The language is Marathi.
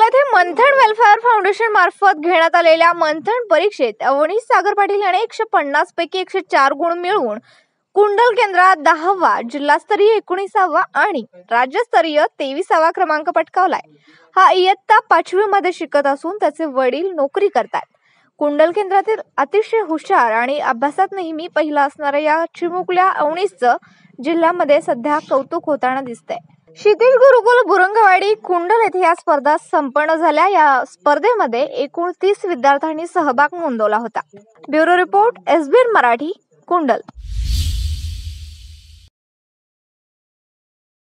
येथे मंथन वेलफेअर फाउंडेशन मार्फत घेण्यात आलेल्या मंथन परीक्षेत अवनीश सागर पाटील याने 150 पैकी 104 गुण मिळवून कुंडल केंद्रात 10वा, जिल्हास्तरीय 19वा आणि राज्यस्तरीय 23वा क्रमांक पटकावलाय। हा इयत्ता 5वी मध्ये शिकत असून त्याचे वडील नोकरी करतात। कुंडल केंद्रातील अतिशय हुशार आणि अभ्यासात नेहमी पहिला असणाऱ्या या चिमुकल्या अवनीशचं जिल्ह्यामध्ये सध्या कौतुक होताना दिसतंय। क्षितिज गुरुकुल बुरंगवाडी कुंडल येथे या स्पर्धा संपन्न झाल्या। या स्पर्धेमध्ये एकूण 30 विद्यार्थ्यांनी सहभाग नोंदवला होता। ब्युरो रिपोर्ट, एसबीएन मराठी, कुंडल।